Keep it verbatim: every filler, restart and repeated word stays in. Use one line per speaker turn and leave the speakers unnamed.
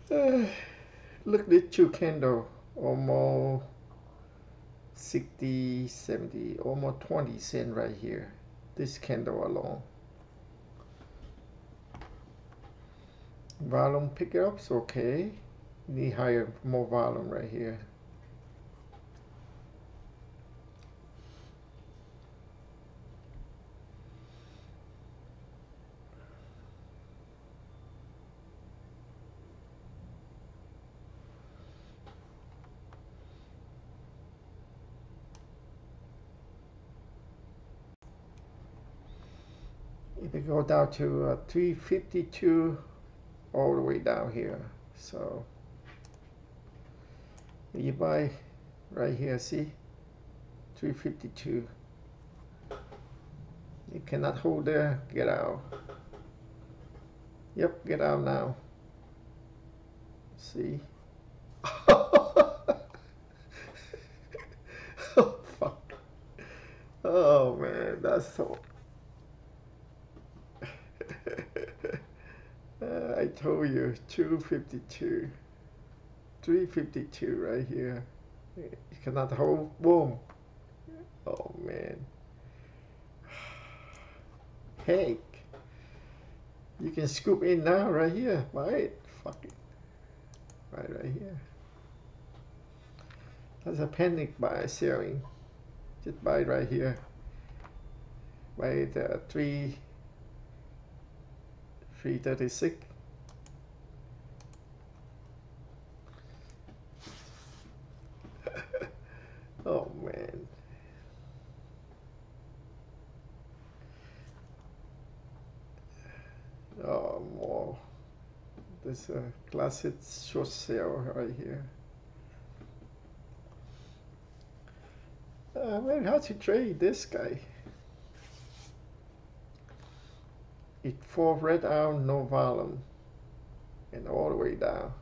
Uh, look at this two candle, almost sixty, seventy, almost twenty cent right here. This candle alone. Volume pickups, okay. Need higher, more volume right here. If you go down to uh, three fifty-two, all the way down here. So you buy right here, see, three fifty-two. You cannot hold there, get out. Yep, get out now. See? Oh, fuck. Oh, man, that's so... uh, I told you, two fifty-two. three fifty-two right here. You cannot hold, boom. Oh, man. Heck. You can scoop in now right here. Buy it. Fuck it. Right, right here. That's a panic buy selling. Just buy it right here. Buy it uh, three three thirty six. Oh man. Oh more. This a uh, classic short sale right here. Uh, man, how to trade this guy? It four red out, no volume, and all the way down.